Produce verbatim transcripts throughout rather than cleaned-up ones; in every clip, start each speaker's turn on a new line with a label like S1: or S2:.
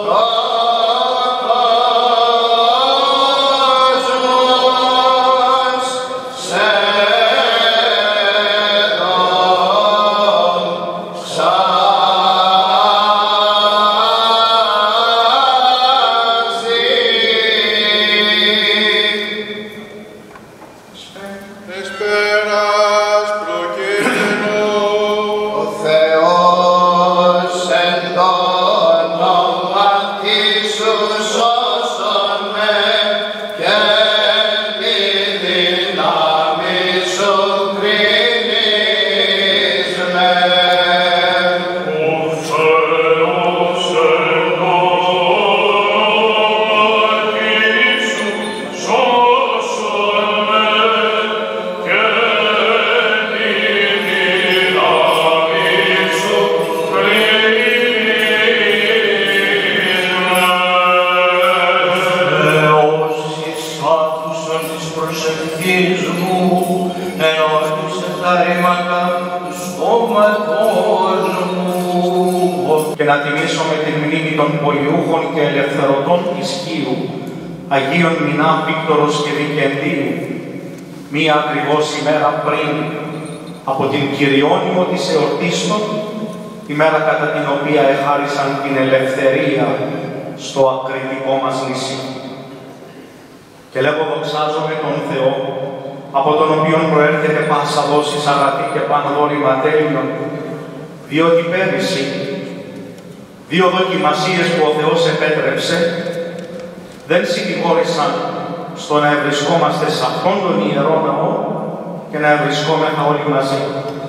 S1: και να τιμήσουμε την μνήμη των πολιούχων και ελευθερωτών της Χίου, Αγίων Μινά, Βίκτορος και Δικεντίου, μία ακριβώς ημέρα πριν από την κυριώνυμο της εορτίστων, ημέρα κατά την οποία εχάρισαν την ελευθερία στο ακριτικό μας νησί. Και λέγω δοξάζομαι τον Θεό, από τον οποίον προέρχεται πάσα δόσης αγαθή και πανδόρημα τέλειων, διότι πέρυσι δύο δοκιμασίες που ο Θεός επέτρεψε δεν συνηγόρησαν στο να ευρισκόμαστε σε αυτόν τον Ιερό Ναό και να ευρισκόμεθα όλοι μαζί.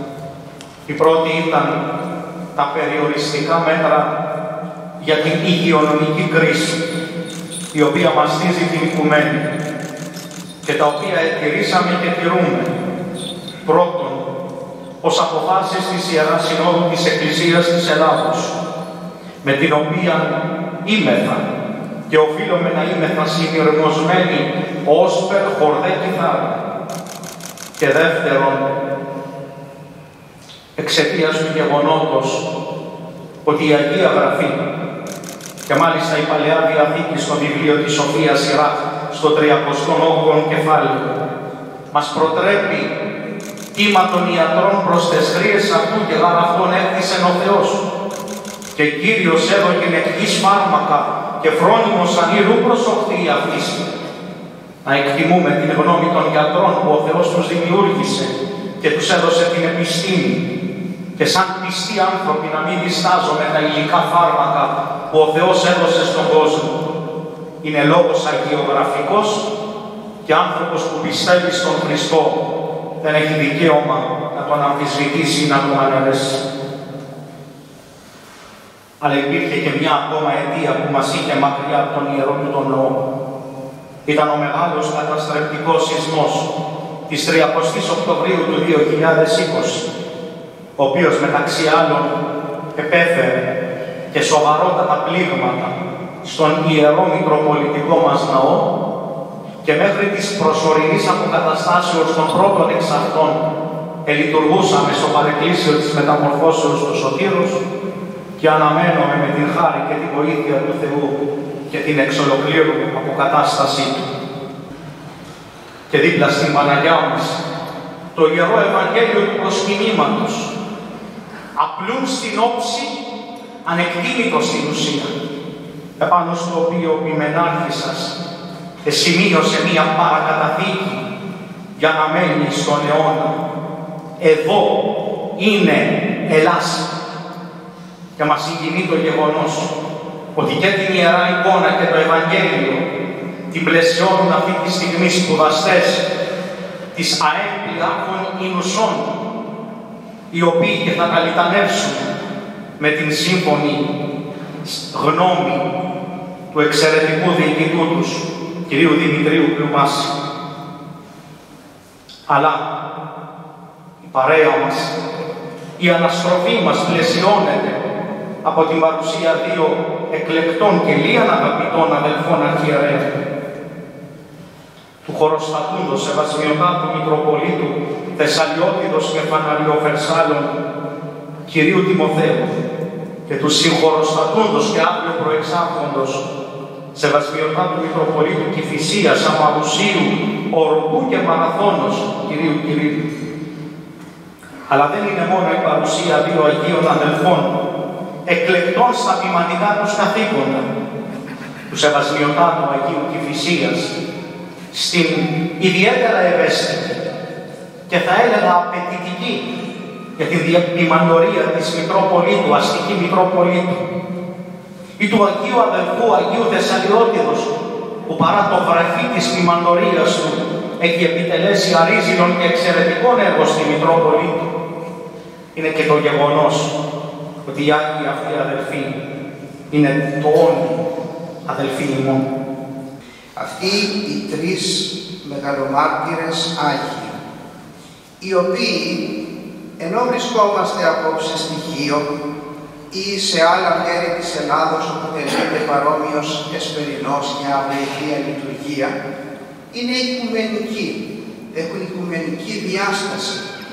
S1: Η πρώτη ήταν τα περιοριστικά μέτρα για την υγειονομική κρίση, η οποία μαστίζει την οικουμένη και τα οποία ετηρήσαμε και τηρούμε. Πρώτον, ως αποφάσεις της Ιεράς Συνόδου της Εκκλησίας της Ελλάδος, με την οποία είμεθα και οφείλουμε να είμεθα συνειρμοσμένοι ως περ χορδέ κιθάρα. Και δεύτερον, εξαιτίας του γεγονότος ότι η Αγία Γραφή και μάλιστα η Παλαιά Διαθήκη στο βιβλίο της Σοφίας Σιράχ στο τριακοστό όγδοο κεφάλαιο μας προτρέπει τίμα των ιατρών προς τες χρείες αυτού και γάρ αυτόν έκτισεν ο Θεός. Και Κύριος έδωκεν εκ γης φάρμακα και φρόνιμος ανήρου προσοχθεί αυτής. Να εκτιμούμε την γνώμη των γιατρών που ο Θεός τους δημιούργησε και τους έδωσε την επιστήμη. Και σαν πιστοί άνθρωποι να μην διστάζουμε τα υλικά φάρμακα που ο Θεός έδωσε στον κόσμο. Είναι λόγος αγιογραφικός και άνθρωπος που πιστεύει στον Χριστό δεν έχει δικαίωμα να τον αμφισβητήσει ή να τον αναιρέσει. Αλλά υπήρχε και μια ακόμα αιτία που μας είχε μακριά από τον Ιερό του τον Ναό. Ήταν ο μεγάλος καταστρεπτικός σεισμός της τριαντάης Οκτωβρίου του δύο χιλιάδες είκοσι, ο οποίος μεταξύ άλλων επέφερε και σοβαρότατα πλήγματα στον Ιερό Μητροπολιτικό μας Ναό και μέχρι της προσωρινής αποκαταστάσεως των πρώτων εξ αυτών ελειτουργούσαμε στο παρεκκλήσιο της μεταμορφώσεως του Σωτήρους και αναμένουμε με την χάρη και την βοήθεια του Θεού και την εξ ολοκλήρου αποκατάστασή Του. Και δίπλα στην Παναγιά μας, το Ιερό Ευαγγέλιο του προσκυνήματος, απλούν στην όψη, ανεκτήμητο στην ουσία, επάνω στο οποίο ο ποιμενάρχης σημείωσε μία παρακαταθήκη για να μένει στον αιώνα. Εδώ είναι Ελλάς. Και μας συγκινεί το γεγονός ότι και την Ιερά Εικόνα και το Ευαγγέλιο την πλαισιώνουν αυτή τη στιγμή σπουδαστές της ΑΕΠ Ιάκων Ινουσών, οι οποίοι και θα καλυτανεύσουν με την σύμφωνη γνώμη του εξαιρετικού διοικητού τους, κυρίου Δημητρίου Πλουμάση. Αλλά η παρέα μας, η αναστροφή μας πλαισιώνεται από την παρουσία δύο εκλεκτών και λίαν αγαπητών αδελφών αρχιερέων, του χωροστατούντος Σεβασμιωτάτου Μητροπολίτου Θεσσαλιώτιδος και Φαναριοφερσάλων, κυρίου Τιμοθέου, και του συγχωροστατούντος και αύριο προεξάρχοντος, σεβασμιωτά του Μητροπολίτου Κηφισίας, Αμαρουσίου, Οροπού και Μαραθώνος, Κυρίου Κυρίου. Αλλά δεν είναι μόνο η παρουσία δύο Αγίων αδελφών, εκλεκτών στα ποιμαντικά τους καθήκοντα, του σεβασμιωτά του Αγίου Κηφισίας, στην ιδιαίτερα ευαίσθητη και θα έλεγα απαιτητική για την ποιμαντορία της Μητρόπολίτου, αστική Μητρόπολίτου, ή του Αγίου Αδελφού Αγίου Θεσσαλιώτιδος, που παρά το βραχή της ποιμαντορίας του έχει επιτελέσει αρίζηλον και εξαιρετικών έργο στη Μητρόπολη του, είναι και το γεγονός ότι οι Άγιοι αυτοί αδελφοί είναι το όνει αδελφοί ημών.
S2: Αυτοί οι τρεις μεγαλομάρτυρες Άγιοι, οι οποίοι, ενώ βρισκόμαστε απόψε στη Χίο ή σε άλλα μέρη της Ελλάδος όπου τελείται παρόμοιος εσπερινός για αυλαία λειτουργία, είναι οικουμενικοί, έχουν οικουμενική διάσταση.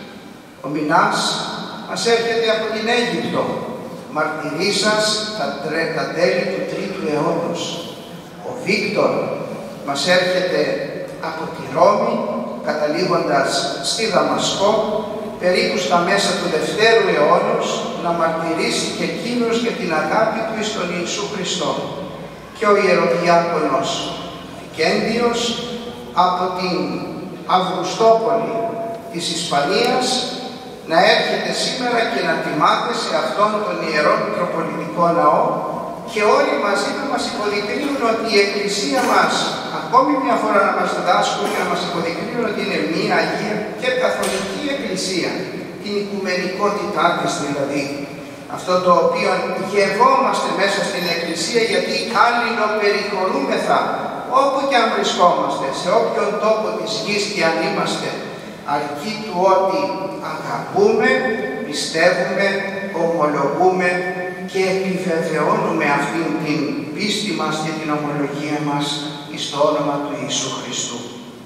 S2: Ο Μινάς μας έρχεται από την Αίγυπτο, μαρτυρήσας τα, τα τέλη του τρίτου αιώνος. Ο Βίκτορ μας έρχεται από τη Ρώμη, καταλήγοντας στη Δαμασκό, περίπου στα μέσα του Δευτέρου αιώνος, να μαρτυρήσει και εκείνος για την αγάπη του εις τον Ιησού Χριστό. Και ο Ιεροδιάκονος Δικέντιος από την Αυγουστόπολη της Ισπανίας να έρχεται σήμερα και να τιμάται σε αυτόν τον Ιερό Μητροπολιτικό Ναό, και όλοι μαζί να μας υποδεικνύουν ότι η Εκκλησία μας, ακόμη μια φορά να μας διδάσκουν και να μας υποδεικνύουν ότι είναι μία Αγία και Καθολική Εκκλησία, την οικουμενικότητά της δηλαδή. Αυτό το οποίο γευόμαστε μέσα στην Εκκλησία, γιατί αλληλοπεριχωρούμεθα όπου και αν βρισκόμαστε, σε όποιον τόπο της γης και αν είμαστε, αρκεί του ότι αγαπούμε, πιστεύουμε, ομολογούμε και επιβεβαιώνουμε αυτήν την πίστη μας και την ομολογία μας εις το όνομα του Ιησού Χριστού.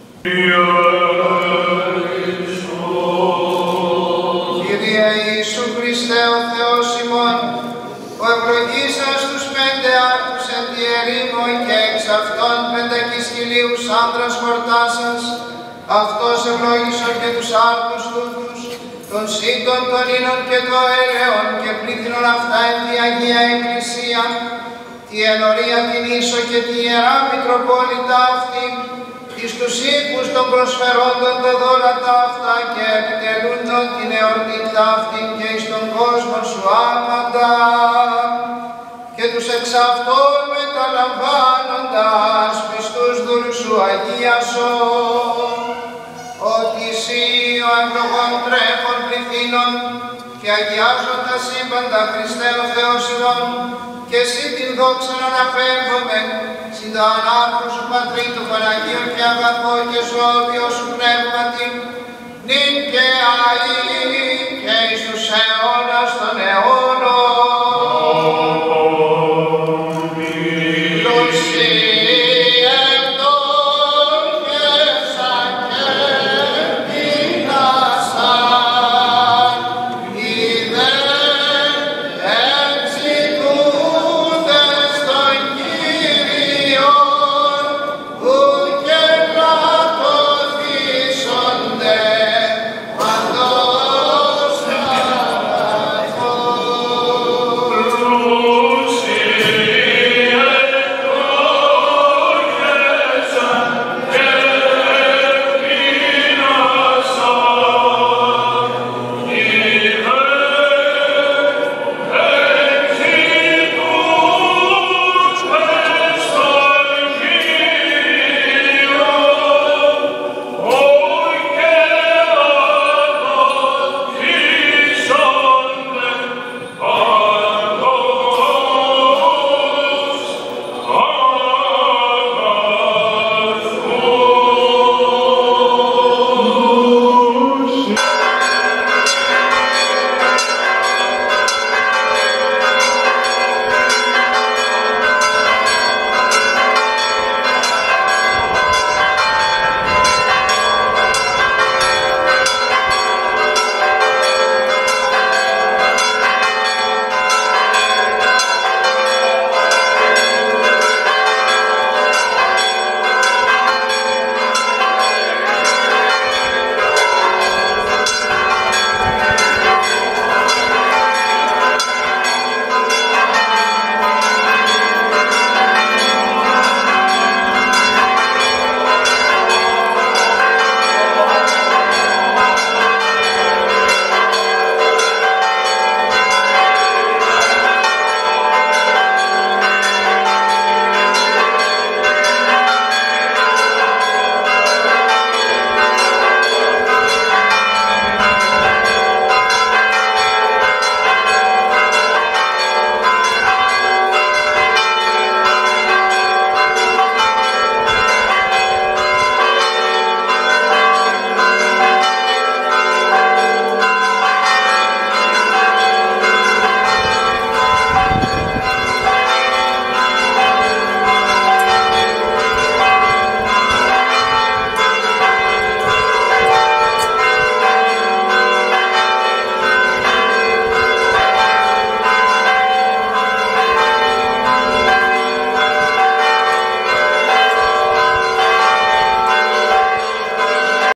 S2: Κύριε Ιησού Χριστέ, ο Θεός ημών, ο ευλογήσας τους πέντε άρτους εν τη ερήμο και εξ αυτών πεντακισχυλίους άνδρας χορτάσας, αυτός ευλόγησον και τους άρτους τούτους, των σύντων, των ίνων και των έλεων και πλήθυνον αυτά εν τη Αγία Εκκλησία, τη ενορία την ίσο και τη Ιερά Μητροπόλητα αυτή, εις τους οίκους των προσφερόντων τα δώρα τα αυτά και επιτελούντων την εορτή τα αυτή και εις τον κόσμο σου άμαντα, και τους εξ αυτών μεταλαμβάνοντας πιστούς δούλους σου αγίασον, ότι εσύ ο ευλογών τρέχων πληθύνων και αγιάζον τα σύμπαντα Χριστέ ο Θεός ημών, και εσύ την δόξα να αναπέμπουμε συν τα ανάρχου σου Πατρί του Παναγίου και αγαθό και σώδιο σου πνεύματι, νυν και αεί και εις τους αιώνας των αιώνων. Λουσί.